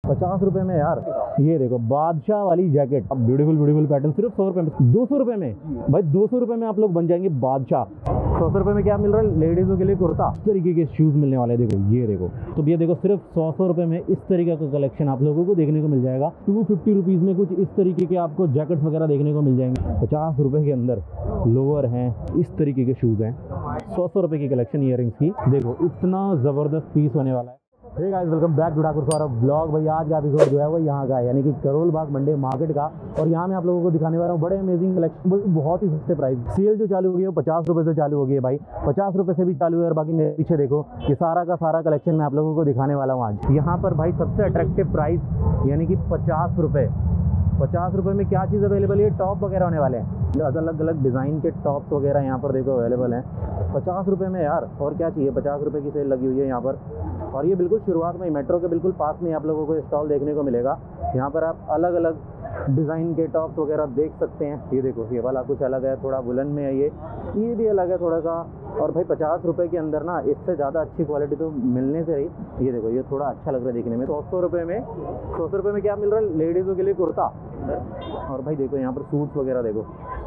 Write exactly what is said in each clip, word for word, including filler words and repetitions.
पचास रुपए में यार। ये देखो बादशाह वाली जैकेट, अब ब्यूटीफुल ब्यूटीफुल पैटर्न सिर्फ सौ रुपए में, दो सौ रुपए में भाई, दो सौ रुपए में आप लोग बन जाएंगे बादशाह। सौ सौ रुपए में क्या मिल रहा है लेडीजों के लिए कुर्ता, इस तरीके के शूज मिलने वाले हैं। देखो ये देखो, तो ये देखो सिर्फ सौ सौ रुपए में इस तरीके का कलेक्शन आप लोगों को देखने को मिल जाएगा। टू फिफ्टी रुपीज में कुछ इस तरीके के आपको जैकेट्स वगैरह देखने को मिल जाएंगे। पचास रुपए के अंदर लोअर हैं, इस तरीके के शूज हैं। सौ सौ रुपए की कलेक्शन ईयरिंग्स की, देखो इतना जबरदस्त पीस होने वाला है। Hey guys, welcome back to Thakur Saurabh blog. भाई आज का एपिसोड जो है वो यहाँ का है, यानी कि करोल बाग मंडे मार्केट का। और यहाँ मैं आप लोगों को दिखाने वाला हूँ बड़े अमेजिंग कलेक्शन, बहुत ही सस्ते प्राइस। सेल जो चालू हो गई है वो पचास रुपये से चालू हो गई है भाई, पचास रुपये से भी चालू है। और बाकी मेरे पीछे देखो, ये सारा का सारा कलेक्शन मैं आप लोगों को दिखाने वाला हूँ आज। यहाँ पर भाई सबसे अट्रैक्टिव प्राइस यानी कि पचास रुपये। पचास रुपये में क्या चीज़ अवेलेबल है, टॉप वगैरह होने वाले हैं, अलग अलग डिज़ाइन के टॉप्स वगैरह यहाँ पर देखो अवेलेबल हैं पचास रुपये में यार। और क्या चाहिए, पचास रुपये की सेल लगी हुई है यहाँ पर। और ये बिल्कुल शुरुआत में मेट्रो के बिल्कुल पास में आप लोगों को स्टॉल देखने को मिलेगा। यहाँ पर आप अलग अलग डिज़ाइन के टॉप्स वगैरह देख सकते हैं। ये देखो, ये वाला कुछ अलग है, थोड़ा वुलन में है, ये ये भी अलग है थोड़ा सा। और भाई पचास रुपये के अंदर ना इससे ज़्यादा अच्छी क्वालिटी तो मिलने से रही। ये देखो, ये थोड़ा अच्छा लग रहा है देखने में। सौ सौ रुपये में सौ सौ रुपये में क्या मिल रहा है लेडीज़ों के लिए कुर्ता। और भाई देखो यहाँ पर सूट्स वगैरह देखो,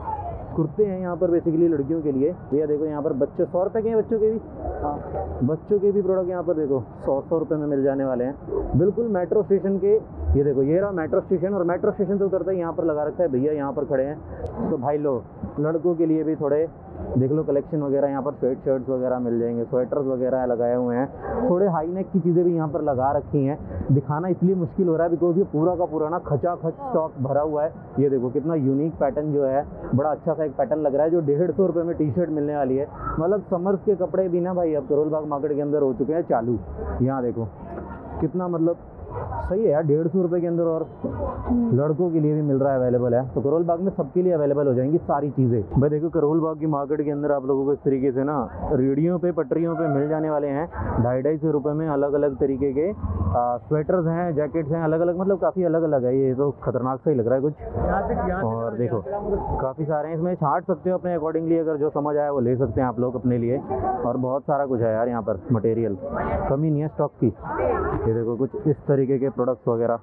कुर्ते हैं यहाँ पर बेसिकली लड़कियों के लिए। भैया देखो यहाँ पर बच्चे सौ रुपये के हैं, बच्चों के भी, हाँ बच्चों के भी प्रोडक्ट यहाँ पर देखो सौ सौ रुपये में मिल जाने वाले हैं, बिल्कुल मेट्रो स्टेशन के। ये देखो, ये रहा मेट्रो स्टेशन, और मेट्रो स्टेशन से उतरते ही यहाँ पर लगा रखा है भैया यहाँ पर खड़े हैं। तो भाई लो, लड़कों के लिए भी थोड़े देख लो कलेक्शन वगैरह, यहाँ पर स्वेट शर्ट्स वगैरह मिल जाएंगे, स्वेटर्स वगैरह लगाए हुए हैं। थोड़े हाई नेक की चीज़ें भी यहाँ पर लगा रखी हैं। दिखाना इसलिए मुश्किल हो रहा है बिकॉज ये पूरा का पूरा ना खचा खच स्टॉक भरा हुआ है। ये देखो कितना यूनिक पैटर्न जो है, बड़ा अच्छा सा एक पैटर्न लग रहा है, जो डेढ़ सौ रुपये में टी शर्ट मिलने वाली है। मतलब समर्स के कपड़े भी ना भाई अब करोल बाग मार्केट के अंदर हो चुके हैं चालू। यहाँ देखो कितना मतलब सही है यार, डेढ़ सौ रुपये के अंदर, और लड़कों के लिए भी मिल रहा है, अवेलेबल है। तो करोल बाग में सबके लिए अवेलेबल हो जाएंगी सारी चीज़ें। भाई देखो करोल बाग की मार्केट के अंदर आप लोगों को इस तरीके से ना रेडियो पे पटरियों पे मिल जाने वाले हैं ढाई ढाई सौ रुपये में अलग अलग तरीके के स्वेटर्स हैं, जैकेट्स हैं, अलग अलग, मतलब काफ़ी अलग अलग है। ये तो खतरनाक सा ही लग रहा है कुछ। और देखो काफ़ी सारे हैं, इसमें छांट सकते हो अपने अकॉर्डिंगली, अगर जो समझ आया वो ले सकते हैं आप लोग अपने लिए। और बहुत सारा कुछ है यार यहाँ पर, मटेरियल कमी नहीं है स्टॉक की। ये देखो कुछ इस तरीके के प्रोडक्ट्स वगैरह,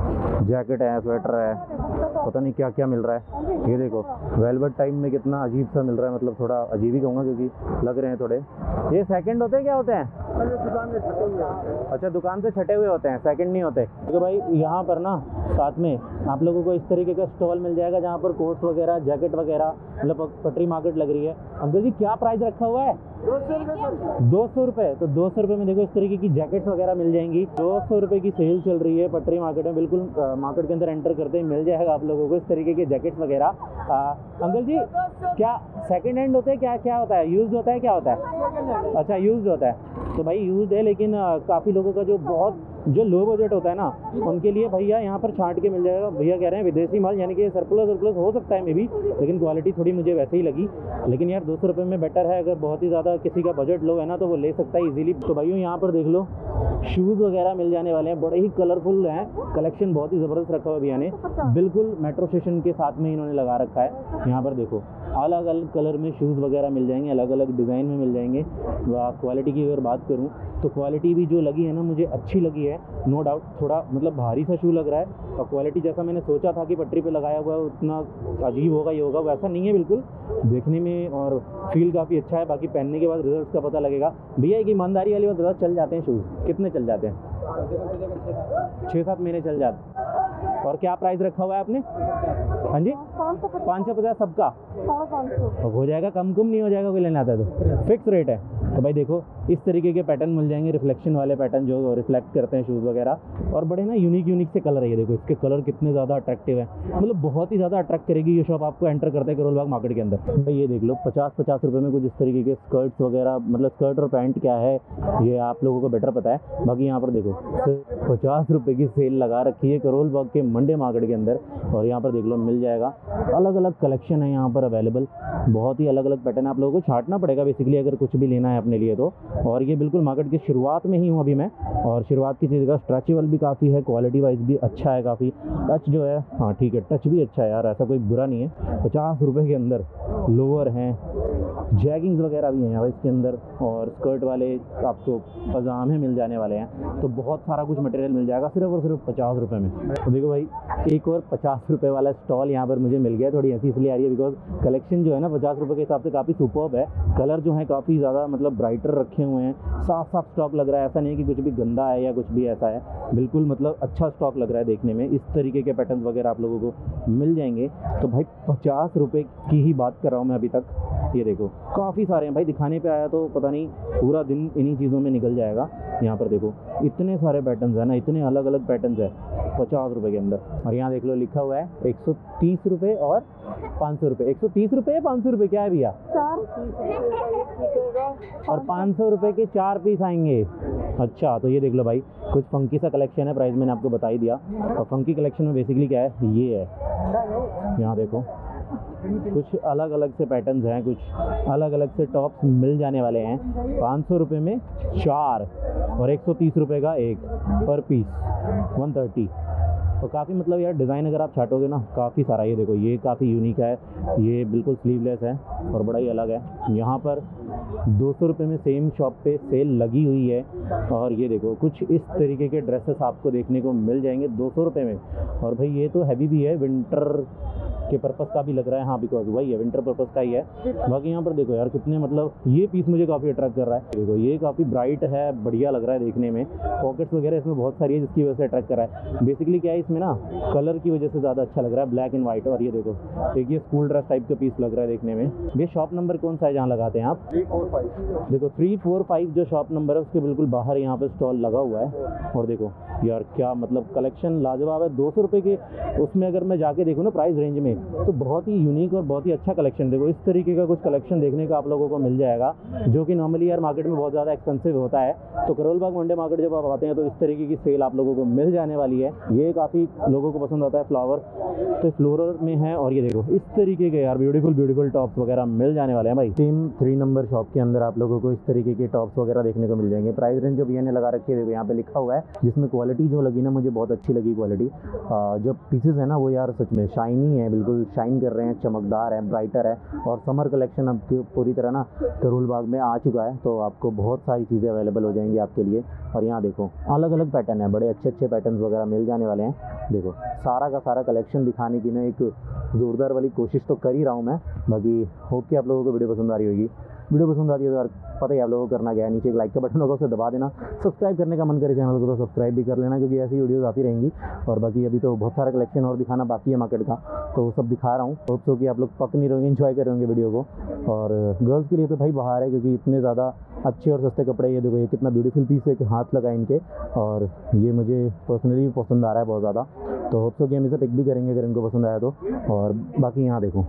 जैकेट है, स्वेटर है, पता नहीं क्या क्या मिल रहा है। ये देखो वेलवेट टाइप में कितना अजीब सा मिल रहा है, मतलब थोड़ा अजीब ही कहूँगा क्योंकि लग रहे हैं थोड़े। ये सेकंड होते हैं, क्या होते हैं? दुकान से छटे हुए होते हैं। अच्छा, दुकान से छटे हुए होते हैं, सेकंड नहीं होते। तो भाई यहाँ पर ना साथ में आप लोगों को इस तरीके का स्टॉल मिल जाएगा जहाँ पर कोट्स वगैरह, जैकेट वगैरह, मतलब पटरी मार्केट लग रही है। अंकल जी क्या प्राइस रखा हुआ है? दो सौ रुपये। दो सौ रुपये तो दो सौ रुपये में देखो इस तरीके की जैकेट्स वगैरह मिल जाएंगी। दो सौ रुपये की सेल चल रही है पटरी मार्केट में, बिल्कुल मार्केट के अंदर एंटर करते ही मिल जाएगा आप लोगों को इस तरीके के जैकेट्स वगैरह। अंकल जी क्या सेकंड हैंड होते हैं, क्या क्या होता है, यूज्ड होता है, क्या होता है? अच्छा यूज्ड होता है, तो भाई यूज्ड है, लेकिन काफ़ी लोगों का जो बहुत जो लो बजट होता है ना, उनके लिए भैया यहाँ पर छांट के मिल जाएगा। भैया कह रहे हैं विदेशी माल, यानी कि सरप्लस सरप्लस हो सकता है मे बी, लेकिन क्वालिटी थोड़ी मुझे वैसे ही लगी। लेकिन यार दो सौ रुपये में बेटर है, अगर बहुत ही ज़्यादा किसी का बजट लो है ना तो वो ले सकता है इजीली। तो भाइयों यहाँ पर देख लो शूज़ वगैरह मिल जाने वाले हैं, बड़े ही कलरफुल हैं, कलेक्शन बहुत ही ज़बरदस्त रखा हुआ है भैया ने, बिल्कुल मेट्रो स्टेशन के साथ में इन्होंने लगा रखा है। यहाँ पर देखो अलग अलग कलर में शूज़ वगैरह मिल जाएंगे, अलग अलग डिज़ाइन में मिल जाएंगे। क्वालिटी की अगर बात करूँ तो क्वालिटी भी जो लगी है ना मुझे अच्छी लगी है, नो डाउट। थोड़ा मतलब भारी सा शू लग रहा है, और क्वालिटी जैसा मैंने सोचा था कि पटरी पे लगाया हुआ है उतना अजीब होगा ये होगा, वैसा नहीं है बिल्कुल। देखने में और फील काफ़ी अच्छा है, बाकी पहनने के बाद रिजल्ट का पता लगेगा। भैया एक ईमानदारी वाली बात बता, चल जाते हैं शूज़, कितने चल जाते हैं? छः सात महीने चल जाते। और क्या प्राइस रखा हुआ है आपने? हाँ जी, पाँच सौ पचास सबका तो हो जाएगा, कम कम नहीं हो जाएगा, कोई लेना आता है तो फिक्स रेट है। तो भाई देखो इस तरीके के पैटर्न मिल जाएंगे, रिफ्लेक्शन वाले पैटर्न जो रिफ्लेक्ट करते हैं शूज़ वगैरह, और बड़े ना यूनिक यूनिक से कलर है। ये देखो इसके कलर कितने ज़्यादा अट्रैक्टिव है, मतलब बहुत ही ज़्यादा अट्रैक्ट करेगी ये शॉप आपको एंटर करते हैं करोल बाग मार्केट के अंदर। भाई ये देख लो पचास पचास रुपये में कुछ इस तरीके के स्कर्ट्स वगैरह, मतलब स्कर्ट और पैंट क्या है ये आप लोगों को बेटर पता है। बाकी यहाँ पर देखो पचास रुपये की सेल लगा रखी है करोल बाग के मंडे मार्केट के अंदर, और यहाँ पर देख लो मिल जाएगा, अलग अलग कलेक्शन है यहाँ पर अवेलेबल। बहुत ही अलग अलग पैटर्न है, आप लोगों को छांटना पड़ेगा बेसिकली अगर कुछ भी लेना है अपने लिए तो। और ये बिल्कुल मार्केट की शुरुआत में ही हूँ अभी मैं, और शुरुआत की चीज़ का स्ट्रेचेबल भी काफ़ी है, क्वालिटी वाइज भी अच्छा है काफ़ी। टच जो है हाँ ठीक है, टच भी अच्छा है यार, ऐसा कोई बुरा नहीं है। पचास रुपये के अंदर लोअर हैं, जैगिंग्स वगैरह भी हैं यहाँ इसके अंदर, और स्कर्ट वाले आपको पजामे मिल जाने वाले हैं। तो बहुत सारा कुछ मटेरियल मिल जाएगा सिर्फ और सिर्फ पचास रुपये में। तो देखो भाई, एक और पचास रुपये वाला स्टॉल यहाँ पर मुझे मिल गया। थोड़ी हंसी इसलिए आ रही है बिकॉज कलेक्शन जो है ना पचास रुपये के हिसाब से काफ़ी सुपर्ब है। कलर जो है काफ़ी ज़्यादा मतलब ब्राइटर रखे हुए हैं, साफ साफ स्टॉक लग रहा है, ऐसा नहीं है कि कुछ भी गंदा है या कुछ भी ऐसा है, बिल्कुल मतलब अच्छा स्टॉक लग रहा है देखने में। इस तरीके के पैटर्न वगैरह आप लोगों को मिल जाएंगे। तो भाई पचास रुपये की ही बात कर रहा हूँ मैं अभी तक। ये देखो काफ़ी सारे हैं भाई, दिखाने पे आया तो पता नहीं पूरा दिन इन्हीं चीज़ों में निकल जाएगा। यहाँ पर देखो इतने सारे पैटर्न्स हैं ना, इतने अलग अलग पैटर्न्स है पचास रुपये के अंदर। और यहाँ देख लो लिखा हुआ है एक सौ तीस रुपये और पाँच सौ रुपये। एक सौ तीस रुपये पाँच सौ रुपये क्या है भैया? और पाँच सौ रुपये के चार पीस आएंगे। अच्छा तो ये देख लो भाई, कुछ फंकी सा कलेक्शन है, प्राइस मैंने आपको बता ही दिया। और फंकी कलेक्शन में बेसिकली क्या है, ये है, यहाँ देखो कुछ अलग अलग से पैटर्न्स हैं, कुछ अलग अलग से टॉप्स मिल जाने वाले हैं। पाँच सौ रुपये में चार और एक सौ तीस रुपये का एक पर पीस, वन थर्टी। तो काफ़ी मतलब यार डिज़ाइन अगर आप छाटोगे ना काफ़ी सारा। ये देखो ये काफ़ी यूनिक है, ये बिल्कुल स्लीवलेस है और बड़ा ही अलग है। यहाँ पर दो सौ रुपये में सेम शॉप पे सेल लगी हुई है। और ये देखो कुछ इस तरीके के ड्रेसेस आपको देखने को मिल जाएंगे दो सौ रुपये में। और भाई ये तो हैवी भी है, विंटर के पर्पस का भी लग रहा है, हाँ बिकॉज वही है, विंटर पर्पस का ही है। बाकी यहाँ पर देखो यार कितने मतलब ये पीस मुझे काफ़ी अट्रैक्ट कर रहा है। देखो ये काफ़ी ब्राइट है, बढ़िया लग रहा है देखने में। पॉकेट्स वगैरह इसमें बहुत सारी है जिसकी वजह से अट्रैक्ट कर रहा है। बेसिकली क्या है इसमें ना, कलर की वजह से ज़्यादा अच्छा लग रहा है, ब्लैक एंड वाइट। और ये देखो एक ये स्कूल ड्रेस टाइप का पीस लग रहा है देखने में। ये शॉप नंबर कौन सा है जहाँ लगाते हैं आप? Three four five. देखो थ्री फोर फाइव जो शॉप नंबर है उसके बिल्कुल बाहर यहाँ पर स्टॉल लगा हुआ है। और देखो यार क्या मतलब कलेक्शन लाजवाब है। दो सौ रुपये के उसमें अगर मैं जाके देखूँ ना प्राइस रेंज में, तो बहुत ही यूनिक और बहुत ही अच्छा कलेक्शन। देखो इस तरीके का कुछ कलेक्शन देखने का आप लोगों को मिल जाएगा, जो कि नॉर्मली यार मार्केट में बहुत ज़्यादा एक्सपेंसिव होता है। तो करोल बाग मंडे मार्केट जब आप आते हैं तो इस तरीके की सेल आप लोगों को मिल जाने वाली है। ये काफ़ी लोगों को पसंद आता है फ्लावर, तो फ्लोरल में है। और ये देखो इस तरीके के यार ब्यूटीफुल ब्यूटीफुल टॉप्स वगैरह मिल जाने वाले हैं भाई। सेम थ्री नंबर शॉप के अंदर आप लोगों को इस तरीके के टॉप्स वगैरह देखने को मिल जाएंगे। प्राइस रेंज जो भैया ने लगा रखी है यहाँ पे लिखा हुआ है, जिसमें क्वालिटी जो लगी ना मुझे बहुत अच्छी लगी क्वालिटी। जो पीसेस है ना वो यार सच में शाइनी है, बिल्कुल शाइन कर रहे हैं, चमकदार है, ब्राइटर है। और समर कलेक्शन अब पूरी तरह ना करोल बाग में आ चुका है, तो आपको बहुत सारी चीज़ें अवेलेबल हो जाएंगी आपके लिए। और यहाँ देखो अलग अलग पैटर्न है, बड़े अच्छे अच्छे पैटर्न्स वगैरह मिल जाने वाले हैं। देखो सारा का सारा कलेक्शन दिखाने की ना एक ज़ोरदार वाली कोशिश तो कर ही रहा हूँ मैं। बाकी होप कि आप लोगों को वीडियो पसंद आ रही होगी। वीडियो पसंद आ रही है तो यार पता ही आप लोगों को करना क्या है, नीचे एक लाइक का बटन होगा उसे दबा देना। सब्सक्राइब करने का मन करे चैनल को तो सब्सक्राइब भी कर लेना, क्योंकि ऐसी वीडियोस आती रहेंगी। और बाकी अभी तो बहुत सारा कलेक्शन और दिखाना बाकी है मार्केट का, तो वो सब दिखा रहा हूँ। होप सो कि आप लोग पक नहीं रहोगे, एंजॉय कर रहे होंगे वीडियो को। और गर्ल्स के लिए तो भाई बाहर है, क्योंकि इतने ज़्यादा अच्छे और सस्ते कपड़े। ये देखो ये कितना ब्यूटीफुल पीस है, हाथ लगा इनके, और ये मुझे पर्सनली पसंद आ रहा है बहुत ज़्यादा। तो होप सो कि हम इसे पिक भी करेंगे अगर इनको पसंद आया तो। और बाकी यहाँ देखो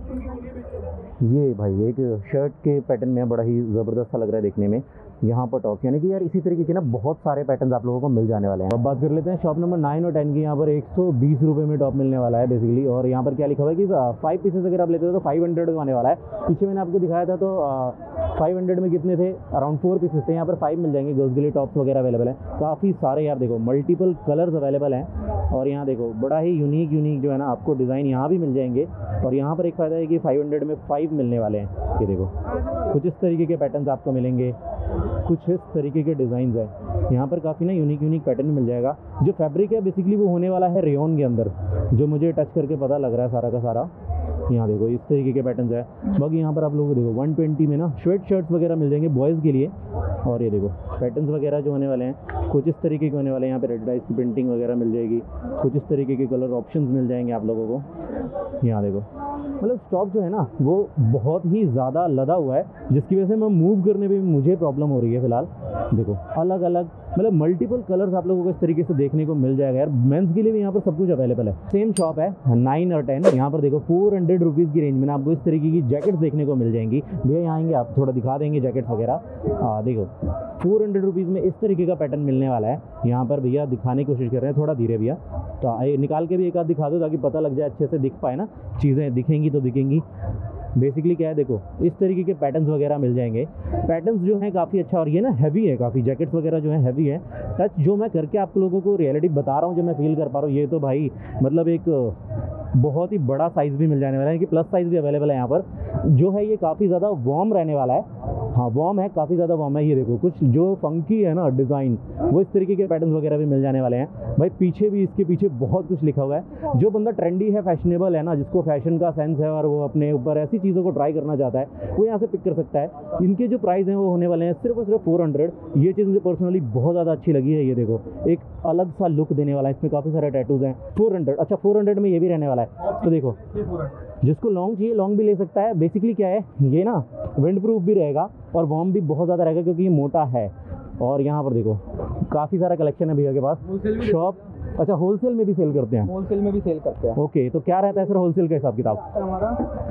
ये भाई एक शर्ट के पैटर्न में बड़ा ही ज़बरदस्त सा लग रहा है देखने में। यहाँ पर टॉप, यानी कि यार इसी तरीके के ना बहुत सारे पैटर्न्स आप लोगों को मिल जाने वाले हैं। अब बात कर लेते हैं शॉप नंबर नाइन और टेन की। यहाँ पर एक सौ बीस रुपये में टॉप मिलने वाला है बेसिकली। और यहाँ पर क्या लिखा हुआ है कि फाइव पीसेस अगर आप लेते हो तो फाइव हंड्रेड का आने वाला है। पीछे मैंने आपको दिखाया था तो फाइव हंड्रेड में कितने थे, अराउंड फोर पीसेस थे। यहाँ पर फाइव मिल जाएंगे। गर्ल्स के लिए टॉप्स वगैरह अवेलेबल है काफ़ी सारे। यार देखो मल्टीपल कलर्स अवेलेबल हैं। और यहाँ देखो बड़ा ही यूनिक यूनिक जो है ना आपको डिज़ाइन यहाँ भी मिल जाएंगे। और यहाँ पर एक फ़ायदा है कि फाइव हंड्रेड में फाइव मिलने वाले हैं। ये देखो कुछ इस तरीके के पैटर्न्स आपको मिलेंगे, कुछ इस तरीके के डिज़ाइंस है। यहाँ पर काफ़ी ना यूनिक यूनिक पैटर्न मिल जाएगा। जो फैब्रिक है बेसिकली वो होने वाला है रेयॉन के अंदर, जो मुझे टच करके पता लग रहा है सारा का सारा। यहाँ देखो इस तरीके के पैटर्न्स है। बाकी यहाँ पर आप लोगों को देखो वन ट्वेंटी में ना स्वेट शर्ट्स वगैरह मिल जाएंगे बॉयज़ के लिए। और ये देखो पैटर्न्स वगैरह जो होने वाले हैं कुछ इस तरीके के होने वाले हैं। यहाँ पे रेडलाइज की प्रिंटिंग वगैरह मिल जाएगी, कुछ इस तरीके के कलर ऑप्शंस मिल जाएंगे आप लोगों को। यहाँ देखो मतलब स्टॉक जो है ना वो बहुत ही ज़्यादा लदा हुआ है, जिसकी वजह से मैं मूव करने में भी मुझे प्रॉब्लम हो रही है फ़िलहाल। देखो अलग अलग मतलब मल्टीपल कलर्स आप लोगों को इस तरीके से देखने को मिल जाएगा यार। मेंस के लिए भी यहाँ पर सब कुछ अवेलेबल है। सेम शॉप है नाइन और टेन। यहाँ पर देखो फोर हंड्रेड रुपीज़ की रेंज में ना आपको इस तरीके की जैकेट्स देखने को मिल जाएंगी। भैया यहाँ आएंगे आप थोड़ा दिखा देंगे जैकेट्स वगैरह। हाँ देखो फोर हंड्रेड रुपीज़ में इस तरीके का पैटर्न मिलने वाला है। यहाँ पर भैया दिखाने की कोशिश कर रहे हैं, थोड़ा धीरे भैया, तो निकाल के भी एक आध दिखा दो ताकि पता लग जाए, अच्छे से दिख पाए ना, चीज़ें दिखेंगी तो बिकेंगी। बेसिकली क्या है देखो, इस तरीके के पैटर्न्स वगैरह मिल जाएंगे। पैटर्न्स जो हैं काफ़ी अच्छा, और ये ना हैवी है काफ़ी, जैकेट्स वगैरह जो है हैवी है। टच जो मैं करके आप लोगों को रियलिटी बता रहा हूँ, जो मैं फील कर पा रहा हूँ, ये तो भाई मतलब एक बहुत ही बड़ा साइज़ भी मिल जाने वाला है कि प्लस साइज़ भी अवेलेबल है यहाँ पर। जो है ये काफ़ी ज़्यादा वार्म रहने वाला है। हाँ वार्म है, काफ़ी ज़्यादा वार्म है। ये देखो कुछ जो फंकी है ना डिज़ाइन, वो इस तरीके के पैटर्न्स वगैरह भी मिल जाने वाले हैं भाई। पीछे भी इसके पीछे बहुत कुछ लिखा हुआ है। जो बंदा ट्रेंडी है, फैशनेबल है ना, जिसको फैशन का सेंस है और वो अपने ऊपर ऐसी चीज़ों को ट्राई करना चाहता है, वो यहाँ से पिक कर सकता है। इनके जो प्राइस हैं वो होने वाले हैं सिर्फ और सिर्फ फोर हंड्रेड। ये चीज़ मुझे पर्सनली बहुत ज़्यादा अच्छी लगी है। ये देखो एक अलग सा लुक देने वाला है, इसमें काफ़ी सारे टैटूज़ हैं। फोर हंड्रेड, अच्छा फोर हंड्रेड में ये भी रहने वाला है। तो देखो जिसको लॉन्ग चाहिए लॉन्ग भी ले सकता है। बेसिकली क्या है, ये ना विंड प्रूफ भी रहेगा और वार्म भी बहुत ज़्यादा रहेगा क्योंकि ये मोटा है। और यहाँ पर देखो काफ़ी सारा कलेक्शन है भैया के पास। शॉप, अच्छा होलसेल में भी सेल करते हैं? होलसेल में भी सेल करते हैं। ओके, तो क्या रहता है सर होलसेल का हिसाब किताब? हमारा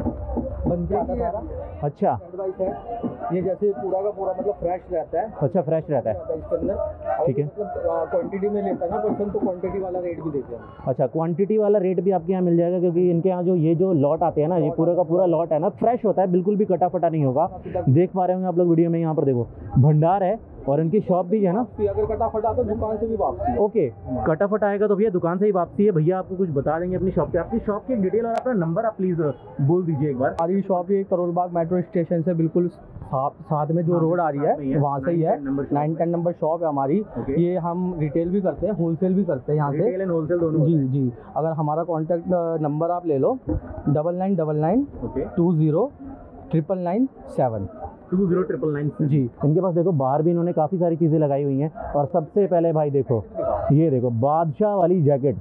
बनते का सारा अच्छा एडवाइस है, ये जैसे पूरा का पूरा मतलब फ्रेश रहता है। अच्छा फ्रेश रहता है, इसके अंदर ठीक है। मतलब क्वांटिटी में लेता है ना पर्सन, तो क्वांटिटी वाला रेट भी देते हैं। अच्छा क्वांटिटी वाला रेट भी आपके यहाँ मिल जाएगा, क्योंकि इनके यहाँ जो ये जो लॉट आते हैं ना, ये पूरा का पूरा लॉट है ना, फ्रेश होता है, बिल्कुल भी कटा फटा नहीं होगा। देख पा रहे होंगे आप लोग वीडियो में, यहाँ पर देखो भंडार है और इनकी शॉप भी है ना। अगर कटा फटा तो दुकान से भी वापसी। ओके, कटा फटा आएगा तो भैया दुकान से ही वापसी है। भैया आपको कुछ बता देंगे अपनी शॉप पे, आपकी शॉप की डिटेल और अपना नंबर आप प्लीज़ बोल दीजिए एक बार। हमारी शॉप ये करोल बाग मेट्रो स्टेशन से बिल्कुल साथ में जो रोड आ रही है वहाँ से ही है। नाइन टेन नंबर शॉप है हमारी। ये हम रिटेल भी करते हैं, होलसेल भी करते हैं यहाँ से। रिटेल एंड होलसेल दोनों? जी जी। अगर हमारा कॉन्टैक्ट नंबर आप ले लो, double nine double nine two zero triple nine seven two zero triple nine जी। इनके पास देखो बाहर भी इन्होंने काफ़ी सारी चीज़ें लगाई हुई हैं। और सबसे पहले भाई देखो, ये देखो बादशाह वाली जैकेट,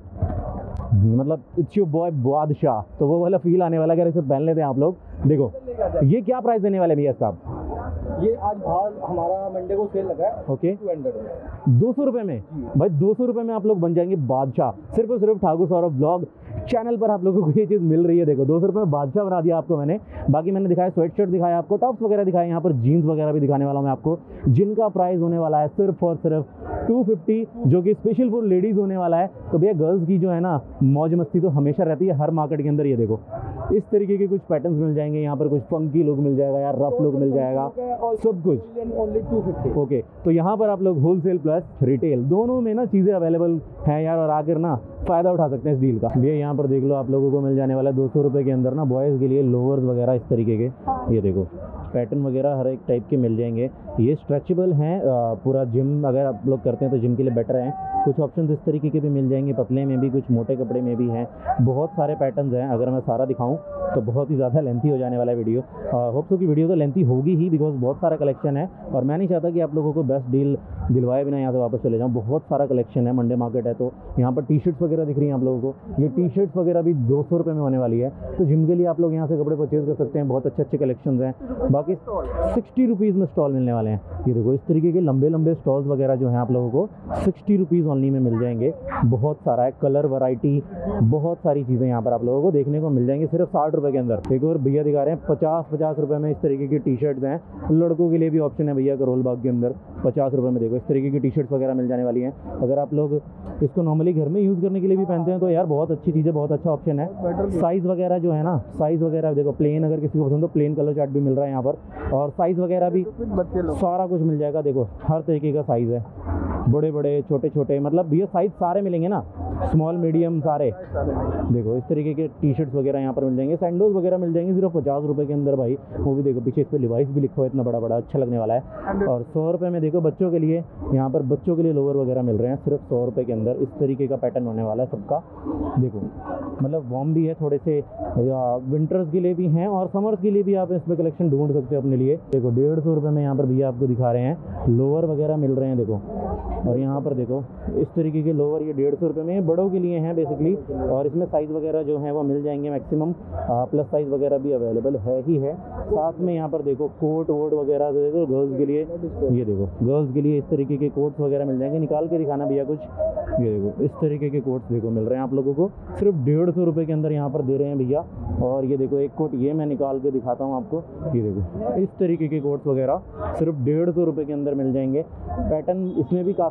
मतलब इट्स योर बॉय बादशाह, तो वो वाला फील आने वाला। अगर इसे पहन लेते हैं आप लोग। देखो ये क्या प्राइस देने वाले भैया साहब? ये आज बाहर हमारा मंडे को सेल लगा है। ओके, टू हंड्रेड में, दो सौ रुपये में भाई, दो सौ रुपये में आप लोग बन जाएंगे बादशाह। सिर्फ और सिर्फ ठाकुर सौरभ ब्लॉग चैनल पर आप लोगों को ये चीज़ मिल रही है। देखो दो सौ रुपये में बादशाह बना दिया आपको मैंने। बाकी मैंने दिखाया स्वेट शर्ट दिखाया आपको, टॉप्स वगैरह दिखाए, यहाँ पर जीन्स वगैरह भी दिखाने वाला हूँ मैं आपको, जिनका प्राइस होने वाला है सिर्फ और सिर्फ टू फिफ्टी, जो कि स्पेशल फॉर लेडीज़ होने वाला है। तो भैया गर्ल्स की जो है ना मौज मस्ती तो हमेशा रहती है हर मार्केट के अंदर। ये देखो इस तरीके के कुछ पैटर्न्स मिल जाएंगे यहाँ पर, कुछ फंकी लुक मिल जाएगा यार, रफ लुक मिल जाएगा, सब कुछ। Only to fifty. ओके, तो यहाँ पर आप लोग होलसेल प्लस रिटेल दोनों में ना चीज़ें अवेलेबल हैं यार, और आकर ना फ़ायदा उठा सकते हैं इस डील का। भैया यहाँ पर देख लो आप लोगों को मिल जाने वाला है दो सौ रुपये के अंदर ना बॉयज़ के लिए लोअर्स वगैरह इस तरीके के। ये देखो पैटर्न वगैरह हर एक टाइप के मिल जाएंगे। ये स्ट्रेचेबल हैं, पूरा जिम अगर आप लोग करते हैं तो जिम के लिए बेटर हैं। कुछ ऑप्शन इस तरीके के भी मिल जाएंगे, पतले में भी, कुछ मोटे कपड़े में भी हैं। बहुत सारे पैटर्न्स हैं, अगर मैं सारा दिखाऊं तो बहुत ही ज़्यादा लेंथी हो जाने वाला है वीडियो। होप सो कि वीडियो तो लेंथी होगी ही, बिकॉज बहुत सारा कलेक्शन है और मैं नहीं चाहता कि आप लोगों को बेस्ट डील दिलवाए बिना यहाँ से वापस चले जाऊँ। बहुत सारा कलेक्शन है, मंडे मार्केट है तो यहाँ पर टी शर्ट्स वगैरह दिख रही हैं आप लोगों को। ये टी शर्ट्स वगैरह भी दो सौ रुपये में होने वाली है, तो जिम के लिए आप लोग यहाँ से कपड़े परचेज कर सकते हैं। बहुत अच्छे अच्छे कलेक्शन हैं। बाकी सिक्सटी रुपीज़ में स्टॉल मिलने वाले हैं। ये देखो इस तरीके के लंबे लंबे स्टॉल्स वगैरह जो हैं आप लोगों को सिक्सटी रुपीज़ ओनली में मिल जाएंगे। बहुत सारा है, कलर वैरायटी, बहुत सारी चीज़ें यहाँ पर आप लोगों को देखने को मिल जाएंगी सिर्फ साठ रुपये के अंदर। एक और भैया दिखा रहे हैं पचास पचास रुपये में इस तरीके की टी शर्ट्स हैं। लड़कों के लिए भी ऑप्शन है भैया करोल बाग के अंदर, पचास रुपये में देखो इस तरीके की टी शर्ट्स वगैरह मिल जाने वाली हैं। अगर आप लोग इसको नॉर्मली घर में यूज़ करने के लिए भी पहनते हैं तो यार बहुत अच्छी चीज़ है, बहुत अच्छा ऑप्शन है। साइज़ वगैरह जो है ना, साइज़ वगैरह देखो प्लेन, अगर किसी को पसंद तो प्लेन कलर चार्ट भी मिल रहा है यहाँ पर, और साइज़ वगैरह भी सारा कुछ मिल जाएगा। देखो हर तरीके का साइज़ है, बड़े बड़े छोटे छोटे, मतलब भैया साइज़ सारे मिलेंगे ना, स्मॉल मीडियम सारे। देखो इस तरीके के टी शर्ट्स वगैरह यहाँ पर मिल जाएंगे, सैंडोज वगैरह मिल जाएंगे सिर्फ पचास रुपये के अंदर भाई। वो भी देखो पीछे इस पर लिवाइस भी लिखा हुआ है, इतना बड़ा बड़ा, अच्छा लगने वाला है। और सौ रुपये में देखो बच्चों के लिए, यहाँ पर बच्चों के लिए लोअर वगैरह मिल रहे हैं सिर्फ सौ रुपये के अंदर। इस तरीके का पैटर्न होने वाला है सबका। देखो मतलब वार्म भी है थोड़े से, विंटर्स के लिए भी हैं और समर्स के लिए भी आप इसमें कलेक्शन ढूंढ सकते हो अपने लिए। देखो डेढ़ सौ रुपये में यहाँ पर भैया आपको दिखा रहे हैं लोअर वगैरह मिल रहे हैं। देखो और यहाँ पर देखो इस तरीके के लोअर, ये डेढ़ सौ रुपये में, ये बड़ों के लिए हैं बेसिकली। और इसमें साइज़ वगैरह जो है वो मिल जाएंगे मैक्सिमम, प्लस साइज़ वगैरह भी अवेलेबल है ही है। साथ में यहाँ पर देखो कोट वोट वगैरह देखो गर्ल्स के लिए, ये देखो गर्ल्स के लिए इस तरीके के कोट्स वगैरह मिल जाएंगे। निकाल के दिखाना भैया कुछ, ये देखो इस तरीके के कोट्स देखो मिल रहे हैं आप लोगों को सिर्फ डेढ़ सौ रुपये के अंदर यहाँ पर दे रहे हैं भैया। और ये देखो एक कोट ये मैं निकाल के दिखाता हूँ आपको, ये देखो इस तरीके के कोट्स वगैरह सिर्फ डेढ़ सौ रुपये के अंदर मिल जाएंगे। पैटर्न इसमें भी काफ़ी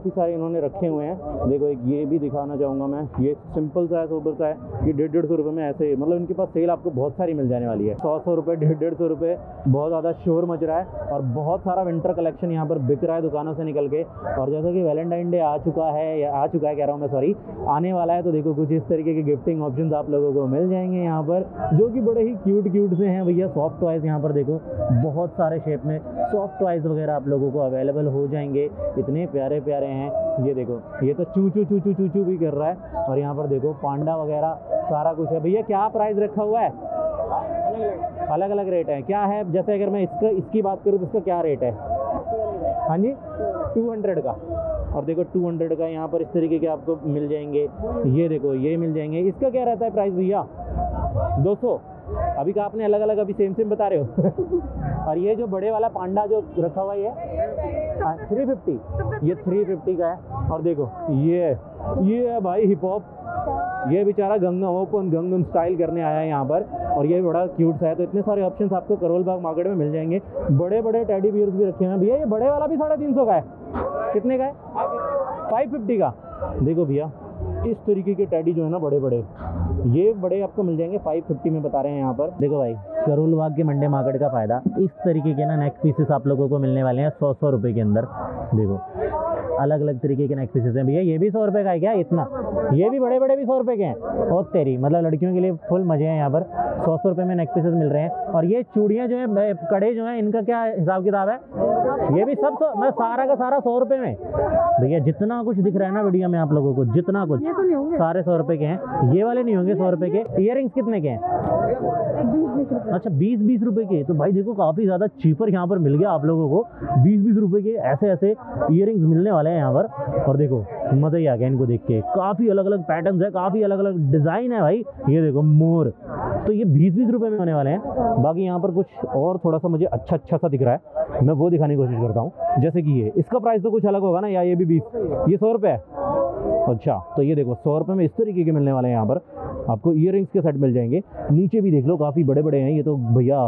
काफ़ी सारे इन्होंने रखे हुए हैं। देखो एक ये भी दिखाना चाहूँगा मैं, ये सिंपल सा है, सोबर सा है, ये डेढ़ डेढ़ सौ रुपये में ऐसे, मतलब इनके पास सेल आपको बहुत सारी मिल जाने वाली है। सौ सौ रुपये डेढ़ डेढ़ सौ रुपये बहुत ज़्यादा शोर मच रहा है और बहुत सारा विंटर कलेक्शन यहाँ पर बिक रहा है दुकानों से निकल के। और जैसा कि वैलेंटाइन डे आ चुका है, या आ चुका है कह रहा हूँ मैं, सॉरी, आने वाला है, तो देखो कुछ इस तरीके के गिफ्टिंग ऑप्शंस आप लोगों को मिल जाएंगे यहाँ पर, जो कि बड़े ही क्यूट क्यूट से हैं भैया। सॉफ्ट टॉयज़ यहाँ पर देखो बहुत सारे शेप में सॉफ्ट टॉयज़ वगैरह आप लोगों को अवेलेबल हो जाएंगे, इतने प्यारे प्यारे हैं। ये देखो ये तो चू चू चू चू चू चू भी कर रहा है। और यहाँ पर देखो पांडा वगैरह सारा कुछ है भैया। क्या प्राइस रखा हुआ है? अलग अलग रेट है। क्या है, जैसे अगर मैं इसका इसकी बात करूँ तो इसका क्या रेट है? हाँ जी, टू हंड्रेड का। और देखो टू हंड्रेड का यहाँ पर इस तरीके के आपको मिल जाएंगे। ये देखो ये मिल जाएंगे। इसका क्या रहता है प्राइस भैया? दो सौ। अभी का आपने अलग अलग अभी सेम सेम बता रहे हो। और ये जो बड़े वाला पांडा जो रखा हुआ है थ्री फिफ्टी, ये थ्री फिफ्टी का है। और देखो ये ये है भाई हिप हॉप, ये बेचारा गंगा ओपन गंगन स्टाइल करने आया है यहाँ पर, और ये बड़ा क्यूट सा है। तो इतने सारे ऑप्शंस आपको करोल बाग मार्केट में मिल जाएंगे। बड़े बड़े टेडी बियर्स भी रखे हुए हैं भैया। ये बड़े वाला भी साढ़े तीन सौ का है। कितने का है? फाइव फिफ्टी का। देखो भैया इस तरीके के टेडी जो है ना बड़े बड़े, ये बड़े आपको मिल जाएंगे फाइव फिफ्टी में बता रहे हैं यहाँ पर। देखो भाई करोल बाग के मंडे मार्केट का फ़ायदा, इस तरीके के ना नेक पीसेस आप लोगों को मिलने वाले हैं सौ सौ रुपये के अंदर। देखो अलग अलग तरीके के नेक पीसेस हैं भैया। ये भी सौ रुपये का है क्या? इतना ये भी बड़े बड़े भी सौ रुपये के हैं। और तेरी मतलब लड़कियों के लिए फुल मज़े हैं यहाँ पर। सौ सौ रुपये में नेक पीसेस मिल रहे हैं। और ये चूड़ियाँ जो है, कड़े जो हैं, इनका क्या हिसाब किताब है? ये भी सब सौ, मैं सारा का सारा सौ रुपये में भैया। जितना कुछ दिख रहा है ना वीडियो में आप लोगों को, जितना कुछ सारे सौ रुपये के हैं। ये वाले नहीं होंगे सौ रुपये के। ईयरिंग्स कितने के हैं? अच्छा बीस बीस रुपए के। तो भाई देखो काफ़ी ज़्यादा चीपर यहाँ पर मिल गया आप लोगों को। बीस बीस रुपए के ऐसे ऐसे ईयरिंग्स मिलने वाले हैं यहाँ पर। और देखो मज़ा ही आ गया इनको देख के। काफ़ी अलग अलग पैटर्न्स है, काफ़ी अलग अलग डिज़ाइन है भाई। ये देखो मोर, तो ये बीस बीस रुपए में होने वाले हैं। बाकी यहाँ पर कुछ और थोड़ा सा मुझे अच्छा अच्छा सा दिख रहा है, मैं वो दिखाने की कोशिश करता हूँ। जैसे कि ये, इसका प्राइस तो कुछ अलग होगा ना, या ये भी बीस? ये सौ रुपये है। अच्छा तो ये देखो सौ रुपये में इस तरीके के मिलने वाले हैं यहाँ पर आपको। ईयरिंग्स के सेट मिल जाएंगे। नीचे भी देख लो काफ़ी बड़े बड़े हैं। ये तो भैया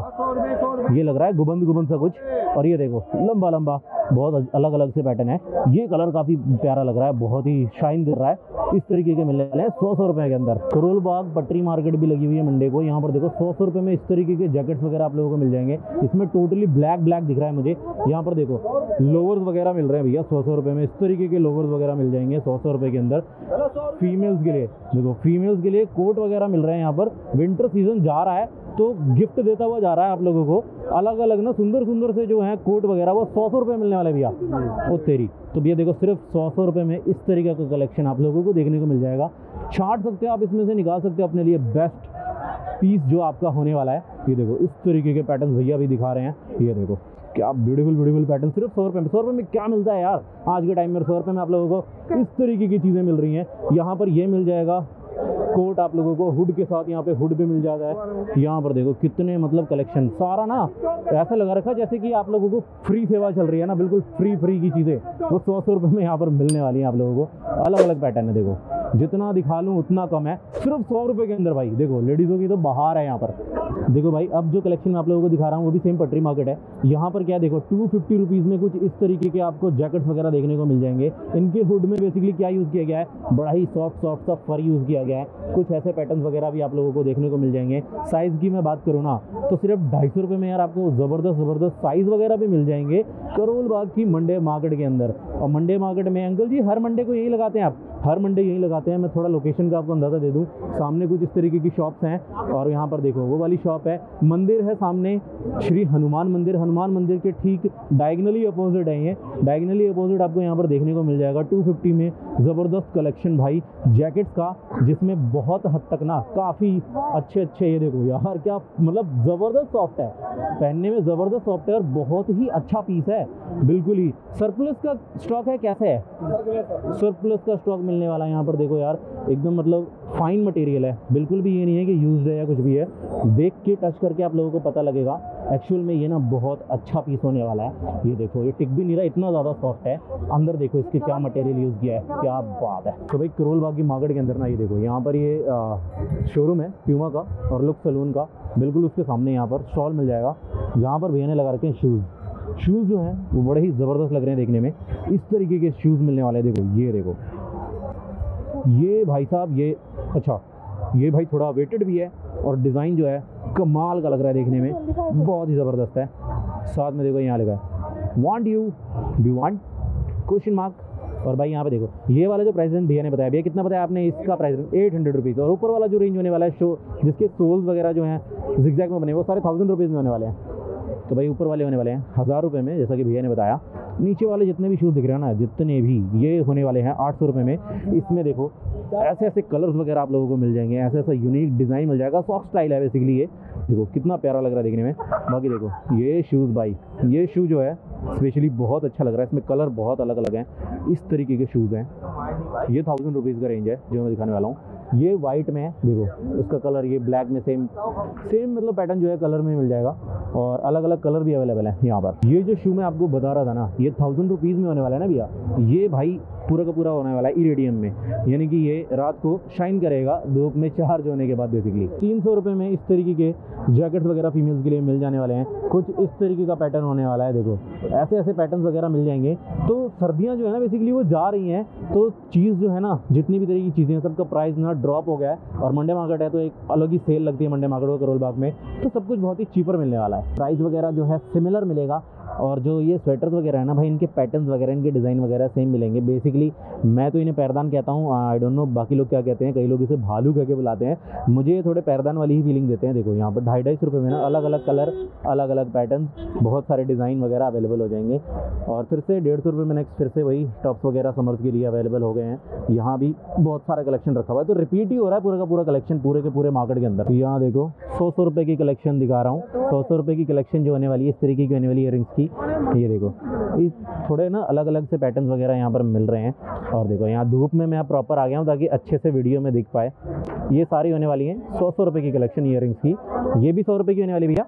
ये लग रहा है गुबंद गुबंद सा कुछ। और ये देखो लंबा लंबा बहुत अलग अलग से पैटर्न है। ये कलर काफ़ी प्यारा लग रहा है, बहुत ही शाइन कर रहा है। इस तरीके के मिलने वाले हैं सौ सौ रुपये के अंदर। करोल बाग पटरी मार्केट भी लगी हुई है मंडे को। यहाँ पर देखो सौ सौ रुपये में इस तरीके के जैकेट्स वगैरह आप लोगों को मिल जाएंगे। इसमें टोटली ब्लैक ब्लैक दिख रहा है मुझे। यहाँ पर देखो लोवर्स वगैरह मिल रहे हैं भैया सौ सौ रुपये में। इस तरीके के लोवर्स वगैरह मिल जाएंगे सौ सौ रुपये के अंदर। फीमेल्स के लिए देखो, फीमेल्स के लिए कोट वगैरह मिल रहे हैं यहाँ पर। विंटर सीजन जा रहा है तो गिफ्ट देता हुआ जा रहा है आप लोगों को। अलग अलग ना सुंदर सुंदर से जो है कोट वगैरह वो सौ सौ रुपये मिलने वाले भैया। वो तेरी तो भैया देखो सिर्फ सौ सौ रुपये में इस तरीके का कलेक्शन आप लोगों को देखने को मिल जाएगा। छांट सकते हो आप, इसमें से निकाल सकते हो अपने लिए बेस्ट पीस जो आपका होने वाला है। ये देखो इस तरीके के पैटर्न भैया भी दिखा रहे हैं। ये देखो क्या ब्यूटीफुल ब्यूटीफुल पैटर्न सिर्फ सौ रुपये में। सौ रुपये में क्या मिलता है यार आज के टाइम में? सौ रुपये में आप लोगों को इस तरीके की चीज़ें मिल रही हैं। यहाँ पर ये मिल जाएगा कोट आप लोगों को हुड के साथ, यहाँ पे हुड भी मिल जाता है। यहाँ पर देखो कितने मतलब कलेक्शन सारा ना ऐसा लगा रखा जैसे कि आप लोगों को फ्री सेवा चल रही है ना, बिल्कुल फ्री फ्री की चीज़ें वो सौ सौ रुपये में यहाँ पर मिलने वाली हैं आप लोगों को। अलग अलग पैटर्न है, देखो जितना दिखा लूँ उतना कम है, सिर्फ सौ रुपये के अंदर भाई। देखो लेडीज़ों की तो बाहर है यहाँ पर। देखो भाई अब जो कलेक्शन मैं आप लोगों को दिखा रहा हूँ वो भी सेम पटरी मार्केट है। यहाँ पर क्या देखो टू फिफ्टी रुपीज़ में कुछ इस तरीके के आपको जैकेट्स वगैरह देखने को मिल जाएंगे। इनके हुड में बेसिकली क्या यूज़ किया गया है? बड़ा ही सॉफ्ट सॉफ्ट सा फर यूज़ किया गया है। कुछ ऐसे पैटर्न्स वगैरह भी आप लोगों को देखने को मिल जाएंगे। साइज़ की मैं बात करूँ ना तो सिर्फ ढाई सौ रुपये में यार आपको ज़बरदस्त ज़बरदस्त साइज़ वगैरह भी मिल जाएंगे करोल बाग की मंडे मार्केट के अंदर। और मंडे मार्केट में अंकल जी हर मंडे को यही लगाते हैं आप? हर मंडे यही लगाते हैं। मैं थोड़ा लोकेशन का आपको अंदाज़ा दे दूँ, सामने कुछ इस तरीके की शॉप्स हैं। और यहाँ पर देखो वो वाली शॉप है, मंदिर है सामने श्री हनुमान मंदिर। हनुमान मंदिर के ठीक डायगनली अपोजिट है ये। डायगनली अपोजिट आपको यहाँ पर देखने को मिल जाएगा टू फिफ्टी में ज़बरदस्त कलेक्शन भाई जैकेट्स का, जिसमें बहुत हद तक ना काफ़ी अच्छे अच्छे। ये देखो यार क्या मतलब ज़बरदस्त सॉफ्ट है, पहनने में ज़बरदस्त सॉफ्ट है और बहुत ही अच्छा पीस है बिल्कुल ही। सरप्लस का स्टॉक है, कैसे है? सरप्लस का स्टॉक मिलने वाला है यहाँ पर। देखो यार एकदम मतलब फाइन मटेरियल है, बिल्कुल भी ये नहीं है कि यूज्ड है या कुछ भी है। देख के टच करके आप लोगों को पता लगेगा एक्चुअल में ये ना बहुत अच्छा पीस होने वाला है। ये देखो ये टिक भी नहीं रहा, इतना ज़्यादा सॉफ्ट है। अंदर देखो इसके क्या मटेरियल यूज़ किया है, क्या बात है। तो भाई करोल बाग की मार्केट के अंदर ना ये देखो यहाँ पर ये शोरूम है प्यूमा का और लुक सलून का, बिल्कुल उसके सामने यहाँ पर स्टॉल मिल जाएगा जहाँ पर भैया ने लगा रखे हैं शूज़। शूज़ जो हैं वो बड़े ही ज़बरदस्त लग रहे हैं देखने में। इस तरीके के शूज़ मिलने वाले हैं। देखो ये देखो, ये भाई साहब ये अच्छा ये भाई थोड़ा वेटेड भी है और डिज़ाइन जो है कमाल का लग रहा है देखने में, बहुत ही ज़बरदस्त है। साथ में देखो यहाँ लिखा है want you do want question mark. और भाई यहाँ पे देखो ये वाला जो प्राइस रेंज भैया ने बताया, भैया कितना बताया आपने इसका price range? Eight hundred rupees. और ऊपर वाला जो रेंज होने वाला है शो जिसके सोल्स वगैरह जो हैं जिगजैग में बने वो सारे थाउजेंड रुपीज़ में होने वाले हैं। तो भाई ऊपर वाले होने वाले हैं हज़ार रुपये में, जैसा कि भैया ने बताया। नीचे वाले जितने भी शूज़ दिख रहे हैं ना, जितने भी ये होने वाले हैं आठ सौ रुपये में। इसमें देखो ऐसे ऐसे कलर्स वगैरह आप लोगों को मिल जाएंगे, ऐसा ऐसा यूनिक डिज़ाइन मिल जाएगा। सॉफ्ट स्टाइल है बेसिकली ये, देखो कितना प्यारा लग रहा है देखने में। बाकी देखो ये शूज़ भाई, ये शू जो है स्पेशली बहुत अच्छा लग रहा है, इसमें कलर बहुत अलग अलग हैं। इस तरीके के शूज़ हैं, ये थाउजेंड रुपीज़ का रेंज है जो मैं दिखाने वाला हूँ। ये वाइट में है, देखो उसका कलर, ये ब्लैक में सेम सेम मतलब पैटर्न जो है कलर में मिल जाएगा और अलग अलग कलर भी अवेलेबल है यहाँ पर। ये जो शू मैं आपको बता रहा था ना, ये थाउजेंड रुपीज़ में होने वाला है ना भैया। ये भाई पूरा का पूरा होने वाला है इरेडियम में, यानी कि ये रात को शाइन करेगा धूप में चार्ज होने के बाद। बेसिकली तीन सौ रुपये में इस तरीके के जैकेट्स वगैरह फीमेल्स के लिए मिल जाने वाले हैं। कुछ इस तरीके का पैटर्न होने वाला है, देखो ऐसे ऐसे पैटर्न्स वगैरह मिल जाएंगे। तो सर्दियाँ जो है ना बेसिकली वो जा रही हैं, तो चीज़ जो है ना जितनी भी तरह की चीज़ें हैं सबका प्राइस ना ड्रॉप हो गया है। और मंडे मार्केट है तो एक अलग ही सेल लगती है मंडे मार्केट को करोल बाग में, तो सब कुछ बहुत ही चीपर मिलने वाला है। प्राइस वगैरह जो है सिमिलर मिलेगा। और जो ये स्वेटर्स वगैरह है ना भाई, इनके पैटर्न्स वगैरह इनके डिज़ाइन वगैरह सेम मिलेंगे। बेसिकली मैं तो इन्हें पैरदान कहता हूँ, आई डोंट नो बाकी लोग क्या कहते हैं, कई लोग इसे भालू कह के बुलाते हैं। मुझे ये थोड़े पैरदान वाली ही फीलिंग देते हैं। देखो यहाँ पर ढाई ढाई सौ रुपये में ना अलग अलग कलर, अलग अलग पैटर्न, बहुत सारे डिज़ाइन वगैरह अवेलेबल हो जाएंगे। और फिर से डेढ़ सौ रुपये में नेक्स्ट फिर से वही टॉप्स वगैरह समर्स के लिए अवेलेबल हो गए हैं। यहाँ भी बहुत सारा कलेक्शन रखा हुआ है, तो रिपीट ही हो रहा है पूरा का पूरा कलेक्शन पूरे के पूरे मार्केट के अंदर। यहाँ देखो सौ सौ रुपये की कलेक्शन दिखा रहा हूँ, सौ सौ रुपये की कलेक्शन जो होने वाली है इस तरीके की होने वाली इयररिंग्स की। ये देखो इस थोड़े ना अलग अलग से पैटर्न्स वगैरह यहाँ पर मिल रहे हैं। और देखो यहाँ धूप में मैं प्रॉपर आ गया हूँ ताकि अच्छे से वीडियो में दिख पाए। ये सारी होने वाली हैं सौ सौ रुपये की कलेक्शन इयररिंग्स की। ये भी सौ रुपये की होने वाली भैया,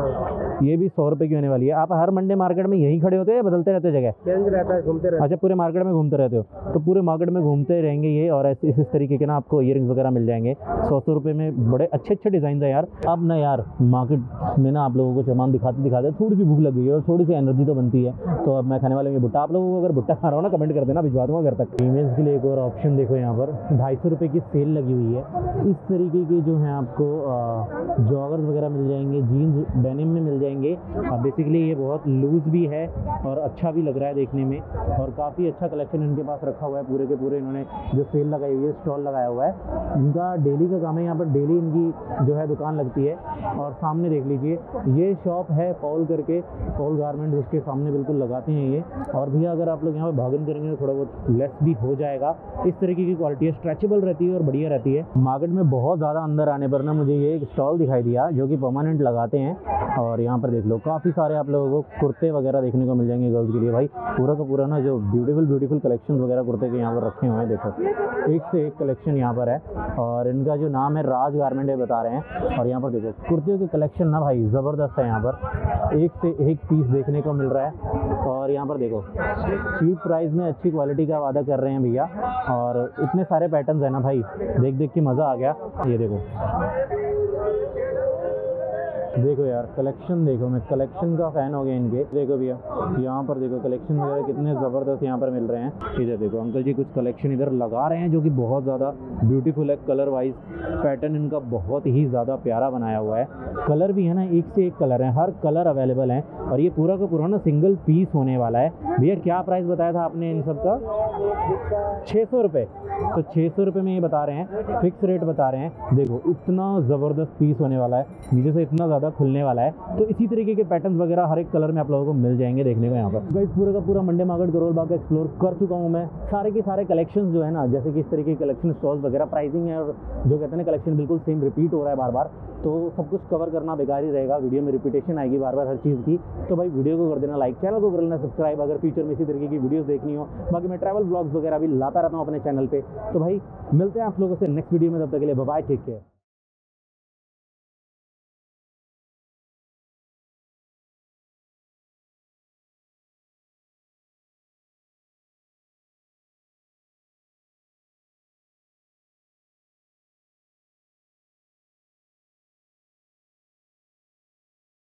ये भी सौ रुपये की होने वाली है। आप हर मंडे मार्केट में यहीं खड़े होते हैं या बदलते रहते जगह? चेंज रहता है, घूमते रहते। अच्छा पूरे मार्केट में घूमते रहते हो, तो पूरे मार्केट में घूमते रहेंगे ये। और ऐसे इस तरीके के ना आपको इयररिंग्स वगैरह मिल जाएंगे सौ सौ रुपये में। बड़े अच्छे अच्छे डिज़ाइन है यार। अब ना यार मार्केट में ना आप लोगों को सामान दिखाते दिखाते थोड़ी सी भूख लग गई है और थोड़ी सी एनर्जी तो बनती है, तो अब मैं खाने वाले में भुट्टा। आप लोगों को अगर भुट्टा खा रहा हो ना कमेंट कर देना, भिजवा दूँगा घर तक। फीमेल्स के लिए एक और ऑप्शन देखो, यहाँ पर ढाई सौ रुपये की सेल लगी हुई है। इस तरीके के जो है आपको जॉगर्स वगैरह मिल जाएंगे, जीन्स डेनिम में मिल जाएंगे। बेसिकली ये बहुत लूज़ भी है और अच्छा भी लग रहा है देखने में, और काफ़ी अच्छा कलेक्शन इनके पास रखा हुआ है। पूरे के पूरे इन्होंने जो सेल लगाई हुई है, स्टॉल लगाया हुआ है, इनका डेली का काम है। यहाँ पर डेली इनकी जो है दुकान लगती है। और सामने देख लीजिए ये शॉप है पॉल करके, पॉल गारमेंट्स, उसके सामने बिल्कुल लगाते हैं ये। और भैया अगर आप लोग यहाँ पर बार्गेन करेंगे तो थोड़ा बहुत लेस भी हो जाएगा। इस तरीके की क्वालिटी है, स्ट्रेचेबल रहती है और बढ़िया रहती है। मार्केट में बहुत ज़्यादा अंदर आने पर ना मुझे ये एक स्टॉल दिखाई दिया जो कि परमानेंट लगाते हैं। और यहाँ पर देख लो काफ़ी सारे आप लोगों को कुर्ते वगैरह देखने को मिल जाएंगे गर्ल्स के लिए। भाई पूरा का पूरा ना जो ब्यूटीफुल ब्यूटीफुल कलेक्शन वगैरह कुर्ते के यहाँ पर रखे हुए हैं, देखो एक से एक कलेक्शन यहाँ पर है। और इनका जो नाम है राज गारमेंट है बता रहे हैं। और यहाँ पर देखो कुर्तियों की कलेक्शन ना भाई ज़बरदस्त है, यहाँ पर एक से एक पीस देखने को मिल रहा है। और यहाँ पर देखो चीप प्राइस में अच्छी क्वालिटी का वादा कर रहे हैं भैया। और इतने सारे पैटर्न्स है ना भाई, देख देख के मज़ा आ गया। ये देखो देखो यार कलेक्शन देखो, मैं कलेक्शन का फ़ैन हो गया इनके। देखो भैया यहाँ पर देखो कलेक्शन वगैरह कितने ज़बरदस्त यहाँ पर मिल रहे हैं। इधर देखो अंकल जी कुछ कलेक्शन इधर लगा रहे हैं जो कि बहुत ज़्यादा ब्यूटीफुल है। कलर वाइज पैटर्न इनका बहुत ही ज़्यादा प्यारा बनाया हुआ है। कलर भी है ना एक से एक कलर है, हर कलर अवेलेबल है। और ये पूरा का पूरा ना सिंगल पीस होने वाला है। भैया क्या प्राइस बताया था आपने इन सब का? छः सौ रुपये। तो छः सौ रुपये में ये बता रहे हैं, फिक्स रेट बता रहे हैं। देखो इतना ज़बरदस्त पीस होने वाला है, नीचे से इतना ज़्यादा खुलने वाला है। तो इसी तरीके के पैटर्न्स वगैरह हर एक कलर में आप लोगों को मिल जाएंगे देखने को यहाँ पर। गाइस पूरा का पूरा Monday market Karol Bagh explore कर चुका हूँ मैं। सारे के सारे कलेक्शंस जो है ना, जैसे कि इस तरीके के कलेक्शन स्टॉल्स वगैरह, प्राइसिंग है और जो कहते हैं ना कलेक्शन बिल्कुल सेम रिपीट हो रहा है बार बार, तो सब कुछ कवर करना बेकार ही रहेगा। वीडियो में रिपीटेशन आएगी बार बार हर चीज़ की। तो भाई वीडियो को कर देना लाइक, चैनल को कर लेना सब्सक्राइब अगर फ्यूचर में इसी तरीके की वीडियोस देखनी हो। बाकी मैं ट्रैवल ब्लॉग्स वगैरह भी लाता रहता हूँ अपने चैनल पे। तो भाई मिलते हैं आप लोगों से नेक्स्ट वीडियो में, तब तक के लिए बाय बाय, टेक केयर।